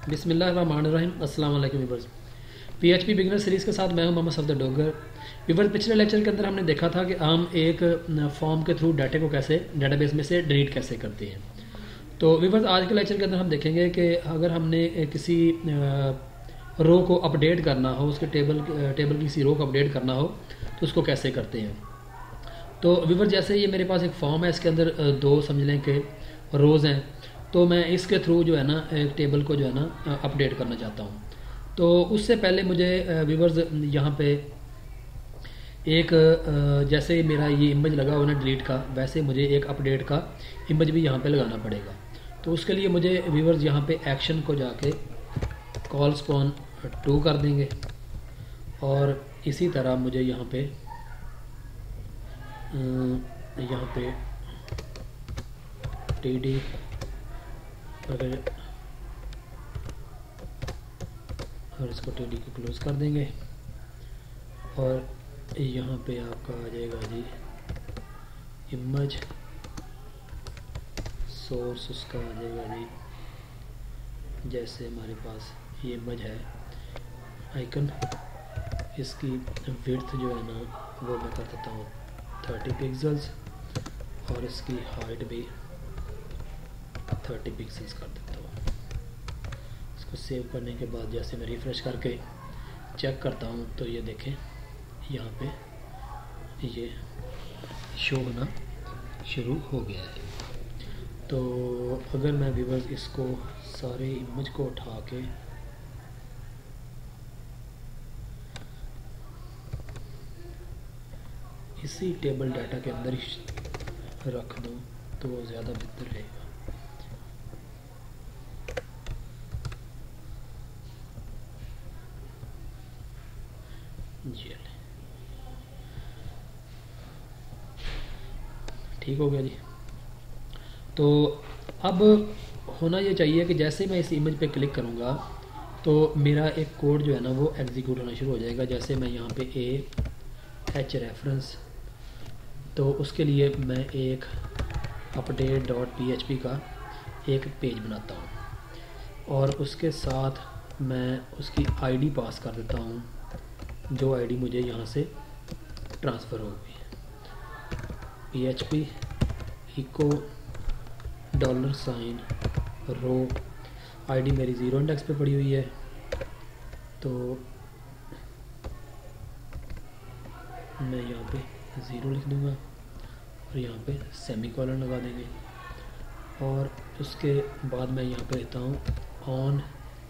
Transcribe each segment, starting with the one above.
बिस्मिल्लाहिर्रहमानिर्रहीम। अस्सलाम वालेकुम व्यूअर्स। पीएचपी बिगिनर सीरीज़ के साथ मैं हूं मोहम्मद सफदर डोगर। व्यूअर्स, पिछले लेक्चर के अंदर हमने देखा था कि हम एक फॉर्म के थ्रू डाटा को कैसे डेटाबेस में से डिलीट कैसे करते हैं। तो व्यूअर्स, आज के लेक्चर के अंदर हम देखेंगे कि अगर हमने किसी रो को अपडेट करना हो, उसके टेबल की किसी रो को अपडेट करना हो तो उसको कैसे करते हैं। तो व्यूअर्स, जैसे ये मेरे पास एक फॉर्म है, इसके अंदर दो समझ लें कि रोज़ हैं, तो मैं इसके थ्रू जो है ना एक टेबल को जो है ना अपडेट करना चाहता हूँ। तो उससे पहले मुझे व्यूअर्स यहाँ पे एक जैसे मेरा ये इमेज लगा हुआ ना डिलीट का, वैसे मुझे एक अपडेट का इमेज भी यहाँ पे लगाना पड़ेगा। तो उसके लिए मुझे व्यूअर्स यहाँ पे एक्शन को जाके कॉल्स ऑन टू कर देंगे और इसी तरह मुझे यहाँ पे टीडी अगर और इसको टीडी को क्लोज कर देंगे और यहाँ पे आपका आ जाएगा जी इमेज सोर्स, उसका आ जाएगा जी जैसे हमारे पास ये इमेज है आइकन, इसकी विड्थ जो है ना वो मैं कर देता हूँ 30 पिक्सल्स और इसकी हाइट भी 30 पिक्सल्स कर देता हूँ। इसको सेव करने के बाद जैसे मैं रिफ़्रेश करके चेक करता हूँ तो ये देखें यहाँ पे ये शो होना शुरू हो गया है। तो अगर मैं व्यूअर्स इसको सारे इमेज को उठा के इसी टेबल डाटा के अंदर ही रख दूँ तो वो ज़्यादा बेहतर रहेगा। जी ठीक हो गया जी। तो अब होना ये चाहिए कि जैसे मैं इस इमेज पे क्लिक करूँगा तो मेरा एक कोड जो है ना वो एग्जीक्यूट होना शुरू हो जाएगा। जैसे मैं यहाँ पे एच रेफरेंस, तो उसके लिए मैं एक update.php का एक पेज बनाता हूँ और उसके साथ मैं उसकी आईडी पास कर देता हूँ, जो आईडी मुझे यहाँ से ट्रांसफ़र होगी। php इको $, रो आईडी मेरी 0 इंडेक्स पे पड़ी हुई है, तो मैं यहाँ पे 0 लिख दूँगा और यहाँ पे सेमीकोलन लगा देंगे और उसके बाद मैं यहाँ पे लेता हूँ ऑन,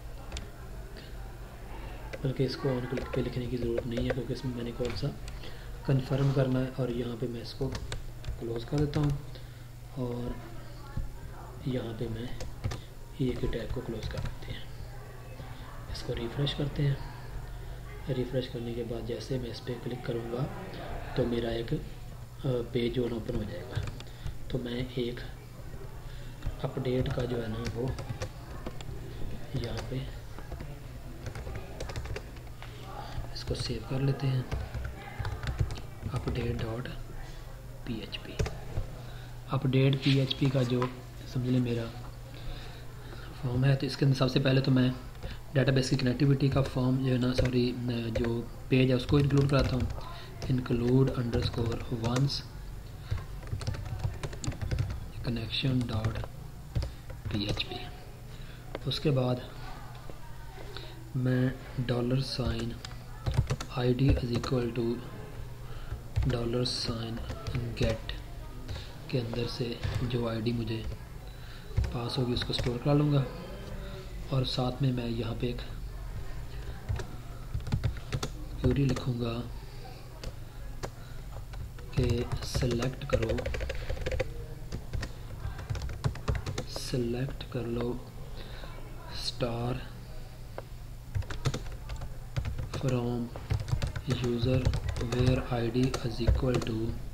बल्कि इसको ऑन क्लिक पे लिखने की ज़रूरत नहीं है क्योंकि इसमें मैंने कौन सा कन्फर्म करना है। और यहाँ पे मैं इसको क्लोज़ कर देता हूँ और यहाँ पे मैं ये के टैग को क्लोज़ कर देते हैं। इसको रिफ़्रेश करते हैं। रिफ़्रेश करने के बाद जैसे मैं इस पर क्लिक करूँगा तो मेरा एक पेज ओपन हो जाएगा। तो मैं एक अपडेट का जो है ना वो यहाँ पे इसको सेव कर लेते हैं update.php का जो समझ लें मेरा फॉर्म है। तो इसके अंदर सबसे पहले तो मैं डेटाबेस की कनेक्टिविटी का फॉर्म जो है ना जो पेज है उसको इंक्लूड कराता हूँ, include _once connection.php। उसके बाद मैं $id is equal to $get के अंदर से जो आईडी मुझे पास होगी उसको स्टोर करा लूँगा और साथ में मैं यहाँ पे एक क्वेरी लिखूँगा कि सेलेक्ट कर लो star from user where ID is equal to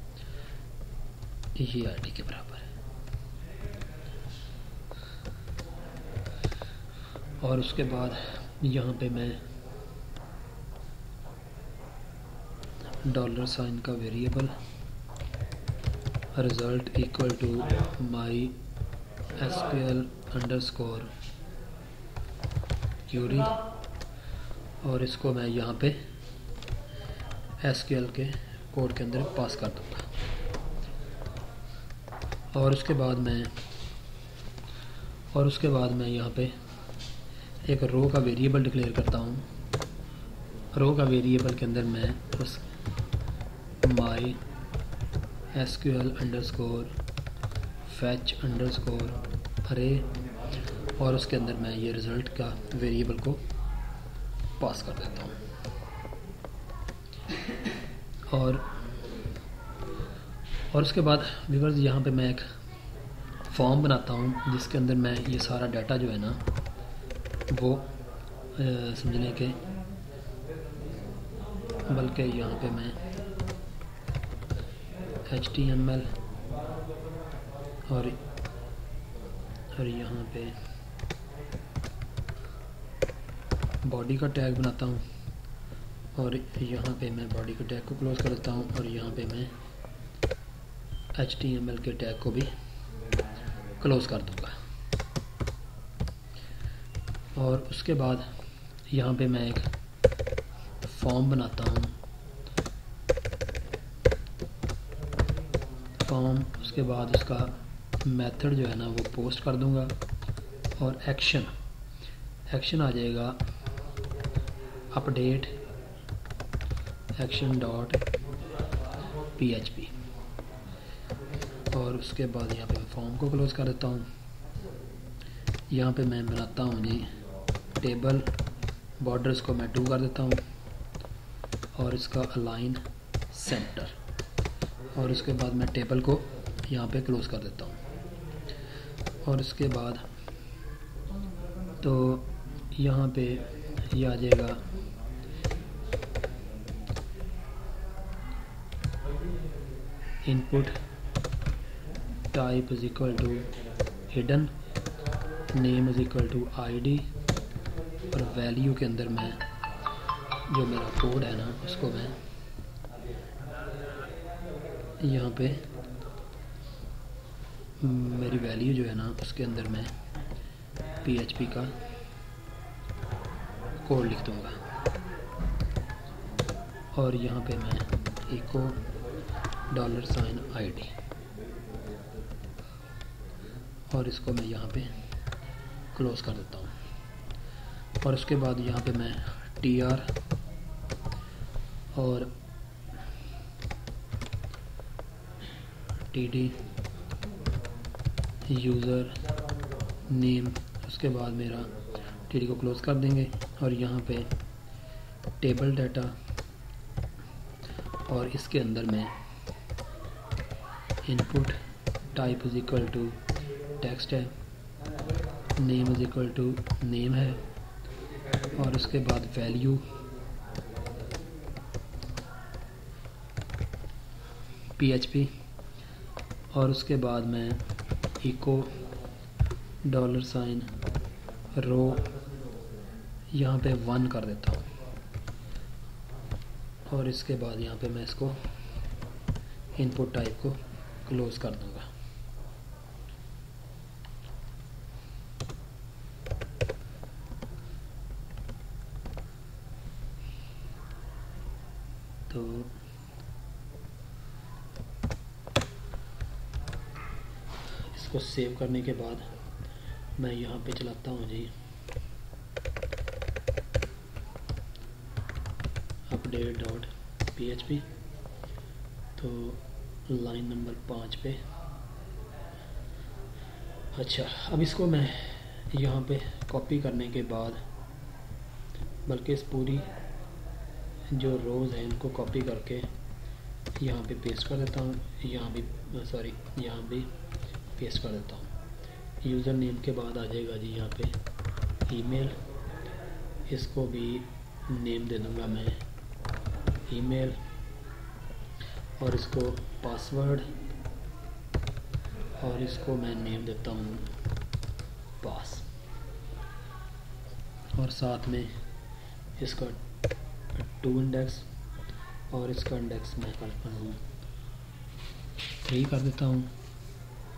ये आईडी के बराबर है। और उसके बाद यहाँ पे मैं $साइन का variable result equal to my SQL underscore query, और इसको मैं यहाँ पे SQL के कोड के अंदर पास कर दूँगा। और उसके बाद मैं यहाँ पे एक रो का वेरिएबल डिक्लेयर करता हूँ। रो का वेरिएबल के अंदर मैं उस my SQL underscore fetch underscore array, और उसके अंदर मैं ये रिज़ल्ट का वेरिएबल को पास कर देता हूँ। और उसके बाद व्यूअर्स यहाँ पे मैं एक फॉर्म बनाता हूँ जिसके अंदर मैं ये सारा डाटा जो है ना वो समझने के, बल्कि यहाँ पे मैं HTML और यहाँ पे बॉडी का टैग बनाता हूँ, और यहाँ पे मैं बॉडी के टैग को क्लोज कर देता हूँ, और यहाँ पे मैं HTML के टैग को भी क्लोज कर दूँगा। और उसके बाद यहाँ पे मैं एक फॉर्म बनाता हूँ। उसके बाद उसका मेथड जो है ना वो पोस्ट कर दूँगा, और एक्शन आ जाएगा अपडेट एक्शन डॉट PHP। और उसके बाद यहाँ पे मैं फॉर्म को क्लोज कर देता हूँ। यहाँ पे मैं बनाता हूँ जी टेबल, बॉर्डर्स को मैं 2 कर देता हूँ, और इसका अलाइन सेंटर, और उसके बाद मैं टेबल को यहाँ पे क्लोज कर देता हूँ। और उसके बाद तो यहाँ पे ये आ जाएगा input type is equal to hidden, name is equal to ID, और वैल्यू के अंदर मैं जो मेरा कोड है ना उसको मैं यहाँ पे मेरी वैल्यू जो है ना उसके अंदर मैं PHP का कोड लिख दूँगा, और यहाँ पे मैं इको $ID, और इसको मैं यहाँ पे क्लोज कर देता हूँ। और उसके बाद यहाँ पे मैं TR और TD यूज़र नेम, उसके बाद मेरा TD को क्लोज कर देंगे, और यहाँ पे टेबल डाटा, और इसके अंदर मैं input type is equal to text है, name is equal to name है, और उसके बाद वैल्यू PHP, और उसके बाद मैं इको $रो यहाँ पे 1 कर देता हूँ, और इसके बाद यहाँ पे मैं इसको इनपुट टाइप को क्लोज कर दूँगा। तो इसको सेव करने के बाद मैं यहाँ पे चलाता हूँ जी अपडेट डॉट PHP, तो लाइन नंबर 5 पे। अच्छा, अब इसको मैं यहाँ पे कॉपी करने के बाद, बल्कि इस पूरी जो रोज़ हैं इनको कॉपी करके यहाँ पे पेस्ट कर देता हूँ, यहाँ भी पेस्ट कर देता हूँ। यूज़र नेम के बाद आ जाएगा जी यहाँ पे ईमेल, इसको भी नेम दे दूँगा मैं ईमेल, और इसको पासवर्ड, और इसको मैं नेम देता हूँ पास, और साथ में इसका 2 इंडेक्स, और इसका इंडेक्स मैं करता हूँ 3 कर देता हूँ।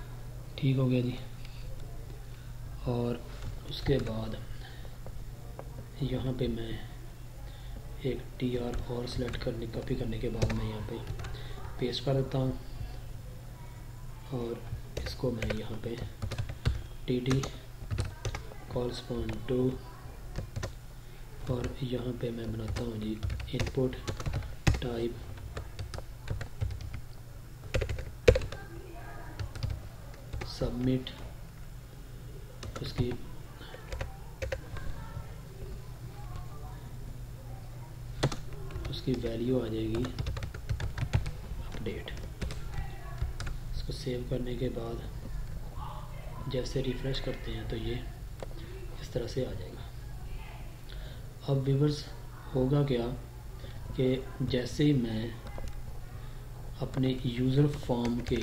ठीक हो गया जी। और उसके बाद यहाँ पे मैं एक tr और सेलेक्ट करने कॉपी करने के बाद मैं यहाँ पे पेस्ट कर देता हूँ और इसको मैं यहाँ पे dd कॉरस्पॉन्ड टू और यहाँ पे मैं बनाता हूँ जी इनपुट टाइप सबमिट। उसकी वैल्यू आ जाएगी अपडेट। इसको सेव करने के बाद जैसे रिफ्रेश करते हैं तो ये इस तरह से आ जाएगा। अब व्यूअर्स होगा क्या कि जैसे ही मैं अपने यूज़र फॉर्म के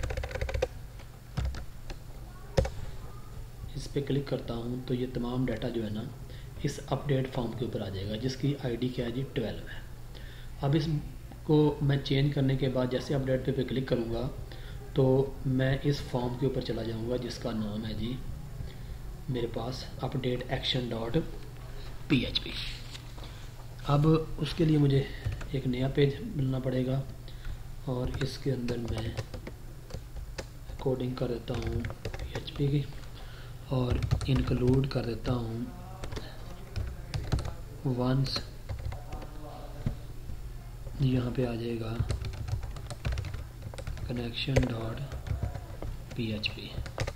इस पे क्लिक करता हूँ तो ये तमाम डाटा जो है ना इस अपडेट फॉर्म के ऊपर आ जाएगा जिसकी आईडी क्या है जी 12 है। अब इसको मैं चेंज करने के बाद जैसे अपडेट पे क्लिक करूँगा तो मैं इस फॉर्म के ऊपर चला जाऊँगा जिसका नाम है जी मेरे पास अपडेट एक्शन डॉट PHP। अब उसके लिए मुझे एक नया पेज मिलना पड़ेगा और इसके अंदर मैं कोडिंग कर देता हूँ PHP की और इंक्लूड कर देता हूँ वंस। यहाँ पे आ जाएगा कनेक्शन डॉट PHP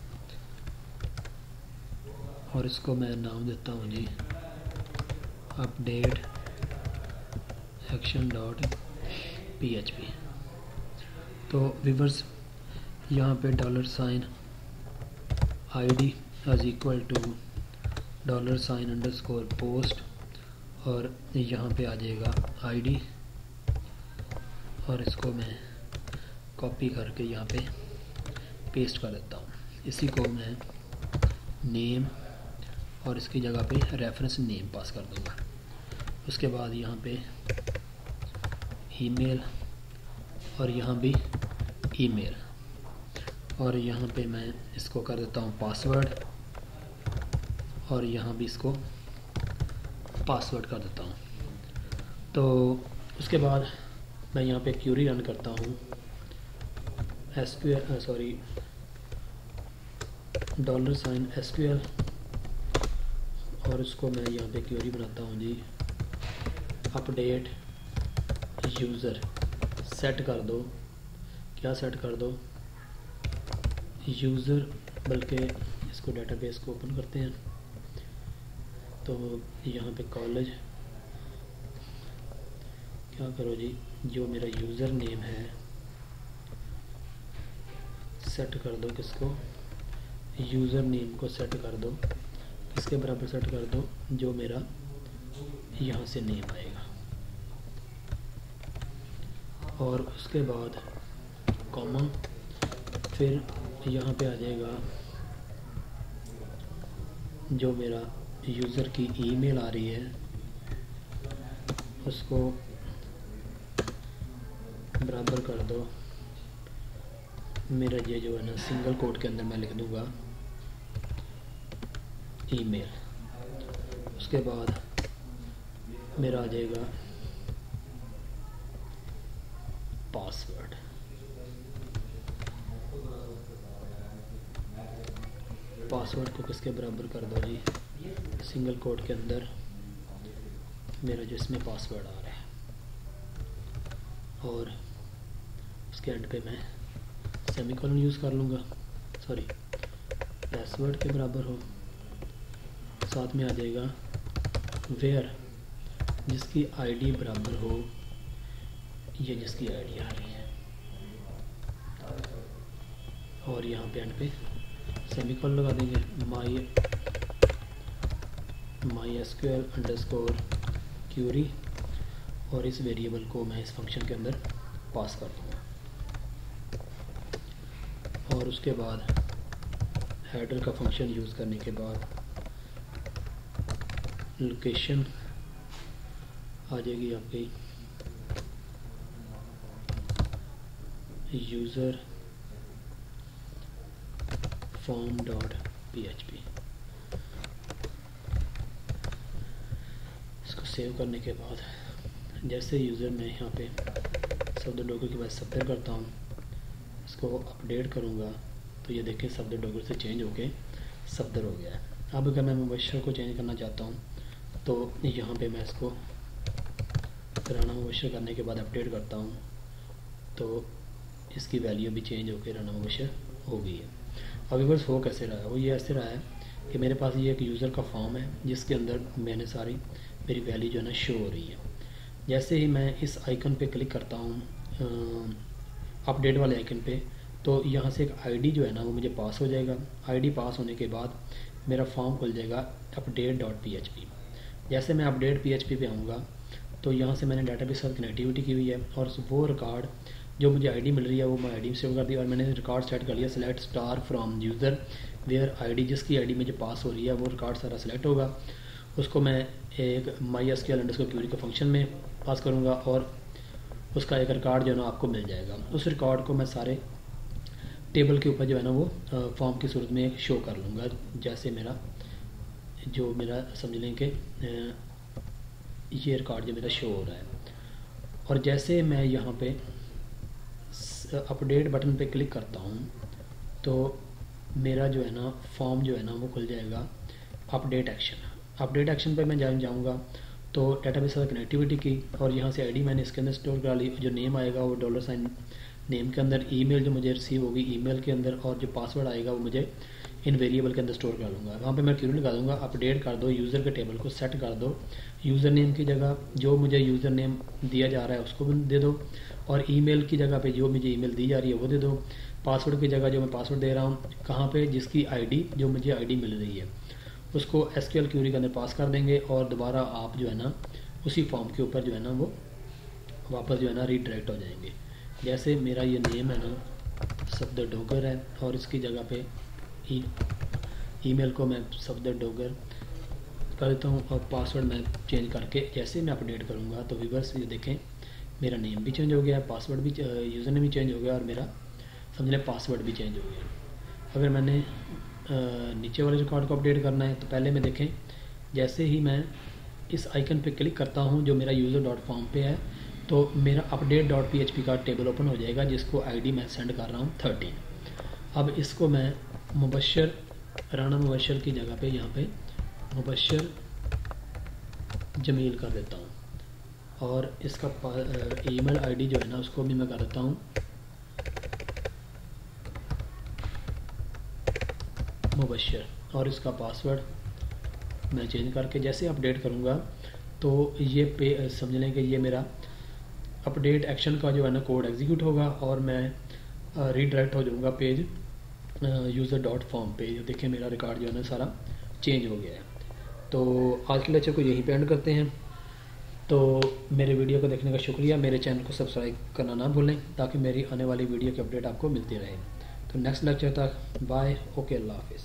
और इसको मैं नाम देता हूँ जी अपडेट एक्शन डॉट PHP। तो व्यूअर्स यहाँ पे $sign ID as equal to $_ post और यहाँ पे आ जाएगा ID और इसको मैं कॉपी करके यहाँ पे पेस्ट कर देता हूँ। इसी को मैं नेम और इसकी जगह पे रेफरेंस नेम पास कर दूँगा। उसके बाद यहाँ पे ईमेल और यहाँ भी ईमेल और यहाँ पे मैं इसको कर देता हूँ पासवर्ड और यहाँ भी इसको पासवर्ड कर देता हूँ। तो उसके बाद मैं यहाँ पे क्यूरी रन करता हूँ $SQL और उसको मैं यहाँ पे क्यूरी बनाता हूँ जी अपडेट यूज़र। सेट कर दो, क्या सेट कर दो यूज़र, बल्कि इसको डेटाबेस को ओपन करते हैं तो यहाँ पे कॉलेज क्या करो जी जो मेरा यूज़र नेम है सेट कर दो किसको यूज़र नेम को सेट कर दो किसके बराबर सेट कर दो जो मेरा यहाँ से नेम आएगा और उसके बाद कॉमा फिर यहाँ पे आ जाएगा जो मेरा यूज़र की ईमेल आ रही है उसको बराबर कर दो मेरा ये जो है ना सिंगल कोट के अंदर मैं लिख दूँगा ईमेल। उसके बाद मेरा आ जाएगा पासवर्ड। पासवर्ड को किसके बराबर कर दो जी सिंगल कोट के अंदर मेरा जो इसमें पासवर्ड आ रहा है और उसके एंड पे मैं सेमीकोलन यूज़ कर लूँगा पासवर्ड के बराबर हो। साथ में आ जाएगा वेयर जिसकी आईडी बराबर हो ये जिसकी आईडी आ रही है और यहाँ पे एंड पे सेमीकोलन लगा देंगे MySQL_query और इस वेरिएबल को मैं इस फंक्शन के अंदर पास कर दूँगा और उसके बाद हेडर का फंक्शन यूज़ करने के बाद लोकेशन आ जाएगी आपकी यूज़र form.php इसको सेव करने के बाद जैसे यूज़र मैं यहाँ पे शब्द डॉगर के बाद सब्दर करता हूँ, इसको अपडेट करूँगा तो ये देखें शब्द डॉगर से चेंज होके सब्दर हो गया है। अब अगर मैं मुबशर को चेंज करना चाहता हूँ तो यहाँ पे मैं इसको राना मुबशर करने के बाद अपडेट करता हूँ तो इसकी वैल्यू भी चेंज होकर राना मुबशर हो गई है। अब व्यूअर्स हो कैसे रहा है, वो ये ऐसे रहा है कि मेरे पास ये एक यूज़र का फॉर्म है जिसके अंदर मैंने सारी मेरी वैल्यू जो है ना शो हो रही है। जैसे ही मैं इस आइकन पे क्लिक करता हूँ अपडेट वाले आइकन पे, तो यहाँ से एक आईडी जो है ना वो मुझे पास हो जाएगा। आईडी पास होने के बाद मेरा फॉर्म खुल जाएगा update.php। जैसे मैं update.php पे आऊँगा तो यहाँ से मैंने डाटाबेस के साथ कनेक्टिविटी की हुई है और वो रिकॉर्ड जो मुझे आईडी मिल रही है वो मैं आईडी सेव कर दी और मैंने रिकॉर्ड सेट कर लिया select star from user where ID, जिसकी आईडी मुझे पास हो रही है वो रिकॉर्ड सारा सेलेक्ट होगा। उसको मैं एक MySQL_query के फंक्शन में पास करूँगा और उसका एक रिकॉर्ड जो है ना आपको मिल जाएगा। उस रिकॉर्ड को मैं सारे टेबल के ऊपर जो है ना वो फॉर्म की सूरत में एक शो कर लूँगा। जैसे मेरा समझ लें कि ये रिकॉर्ड जो मेरा शो हो रहा है, और जैसे मैं यहाँ पे अपडेट बटन पे क्लिक करता हूँ तो मेरा जो है ना फॉर्म जो है ना वो खुल जाएगा अपडेट एक्शन। अपडेट एक्शन पे मैं जाऊँगा तो डेटाबेस से कनेक्टिविटी की और यहाँ से आईडी मैंने इसके अंदर स्टोर करा ली। जो नेम आएगा वो $, नेम के अंदर, ईमेल जो मुझे रिसीव होगी ईमेल के अंदर, और जो पासवर्ड आएगा वो मुझे इन वेरिएबल के अंदर स्टोर कर लूँगा। वहाँ पे मैं क्वेरी लगा दूँगा अपडेट कर दो यूज़र के टेबल को, सेट कर दो यूज़र नेम की जगह जो मुझे यूज़र नेम दिया जा रहा है उसको दे दो, और ईमेल की जगह पे जो मुझे ईमेल दी जा रही है वो दे दो। पासवर्ड की जगह जो मैं पासवर्ड दे रहा हूँ कहाँ पे, जिसकी आईडी जो मुझे आईडी मिल रही है उसको SQL क्वेरी के अंदर पास कर देंगे और दोबारा आप जो है ना उसी फॉर्म के ऊपर जो है ना वो वापस जो है ना रीडायरेक्ट हो जाएंगे। जैसे मेरा ये नेम है ना शब्द डॉगर है और इसकी जगह पे ईमेल को मैं शब्द डॉगर कर देता हूँ और पासवर्ड मैं चेंज करके जैसे मैं अपडेट करूँगा तो व्यूअर्स ये देखें मेरा नेम भी चेंज हो गया, पासवर्ड भी यूज़र नेम भी चेंज हो गया और मेरा समझ लें पासवर्ड भी चेंज हो गया। अगर मैंने नीचे वाले रिकॉर्ड को अपडेट करना है तो पहले में देखें जैसे ही मैं इस आइकन पे क्लिक करता हूँ जो मेरा user.form पे है तो मेरा update.php का टेबल ओपन हो जाएगा जिसको आईडी मैं सेंड कर रहा हूँ 13। अब इसको मैं मुबशर राना मुबशर की जगह पे यहाँ पे मुबशर जमील कर देता हूँ और इसका ईमेल आईडी जो है ना उसको भी मैं कर देता हूँ मुबशर, और इसका पासवर्ड मैं चेंज करके जैसे अपडेट करूँगा तो ये समझ लें कि ये मेरा अपडेट एक्शन का जो है ना कोड एग्जीक्यूट होगा और मैं रीडायरेक्ट हो जाऊँगा पेज user.form पे। देखिए मेरा रिकॉर्ड जो है ना सारा चेंज हो गया है। तो आज के लेक्चर को यहीं पे एंड करते हैं। तो मेरे वीडियो को देखने का शुक्रिया। मेरे चैनल को सब्सक्राइब करना ना भूलें ताकि मेरी आने वाली वीडियो की अपडेट आपको मिलती रहे। तो नेक्स्ट लेक्चर तक बाय, ओके, अल्लाह हाफिज़।